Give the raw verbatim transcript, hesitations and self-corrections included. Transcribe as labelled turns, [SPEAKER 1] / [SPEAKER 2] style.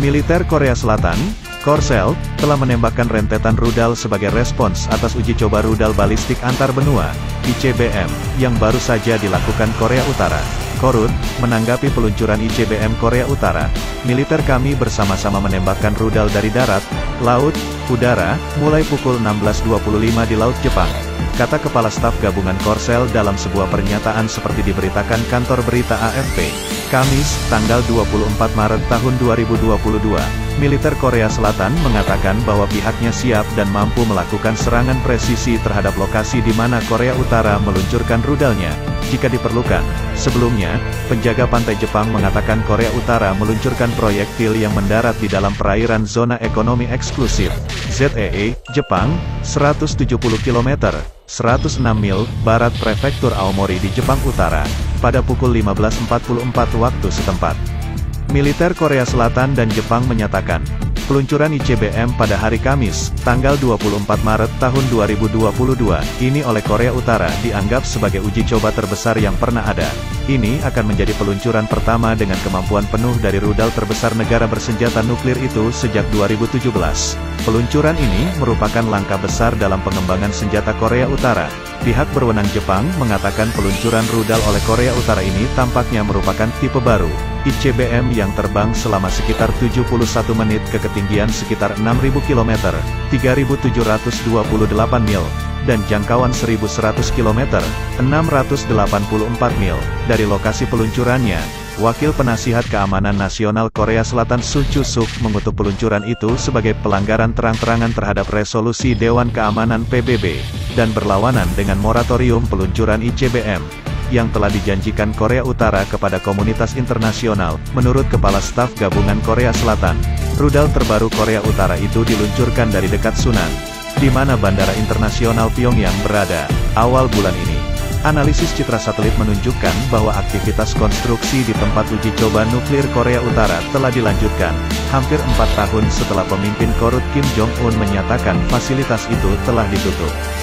[SPEAKER 1] Militer Korea Selatan, Korsel, telah menembakkan rentetan rudal sebagai respons atas uji coba rudal balistik antar benua, I C B M, yang baru saja dilakukan Korea Utara. Korut, menanggapi peluncuran I C B M Korea Utara, militer kami bersama-sama menembakkan rudal dari darat, laut, udara, mulai pukul enam belas dua puluh lima di Laut Jepang, kata Kepala Staf Gabungan Korsel dalam sebuah pernyataan seperti diberitakan kantor berita A F P. Kamis, tanggal dua puluh empat Maret tahun dua ribu dua puluh dua, militer Korea Selatan mengatakan bahwa pihaknya siap dan mampu melakukan serangan presisi terhadap lokasi di mana Korea Utara meluncurkan rudalnya, jika diperlukan. Sebelumnya, penjaga pantai Jepang mengatakan Korea Utara meluncurkan proyektil yang mendarat di dalam perairan zona ekonomi eksklusif, Z E E, Jepang, seratus tujuh puluh kilometer, seratus enam mil, barat prefektur Aomori di Jepang Utara, pada pukul lima belas empat puluh empat waktu setempat. Militer Korea Selatan dan Jepang menyatakan, peluncuran I C B M pada hari Kamis, tanggal dua puluh empat Maret tahun dua ribu dua puluh dua, ini oleh Korea Utara dianggap sebagai uji coba terbesar yang pernah ada. Ini akan menjadi peluncuran pertama dengan kemampuan penuh dari rudal terbesar negara bersenjata nuklir itu sejak dua ribu tujuh belas. Peluncuran ini merupakan langkah besar dalam pengembangan senjata Korea Utara. Pihak berwenang Jepang mengatakan peluncuran rudal oleh Korea Utara ini tampaknya merupakan tipe baru, I C B M yang terbang selama sekitar tujuh puluh satu menit ke ketinggian sekitar enam ribu kilometer, tiga ribu tujuh ratus dua puluh delapan mil, dan jangkauan seribu seratus kilometer, enam ratus delapan puluh empat mil, dari lokasi peluncurannya. Wakil Penasihat Keamanan Nasional Korea Selatan Suh Chusuk mengutuk peluncuran itu sebagai pelanggaran terang-terangan terhadap resolusi Dewan Keamanan P B B, dan berlawanan dengan moratorium peluncuran I C B M, yang telah dijanjikan Korea Utara kepada komunitas internasional. Menurut Kepala Staf Gabungan Korea Selatan, rudal terbaru Korea Utara itu diluncurkan dari dekat Sunan, di mana Bandara Internasional Pyongyang berada, awal bulan ini. Analisis citra satelit menunjukkan bahwa aktivitas konstruksi di tempat uji coba nuklir Korea Utara telah dilanjutkan, hampir empat tahun setelah pemimpin Korut Kim Jong-un menyatakan fasilitas itu telah ditutup.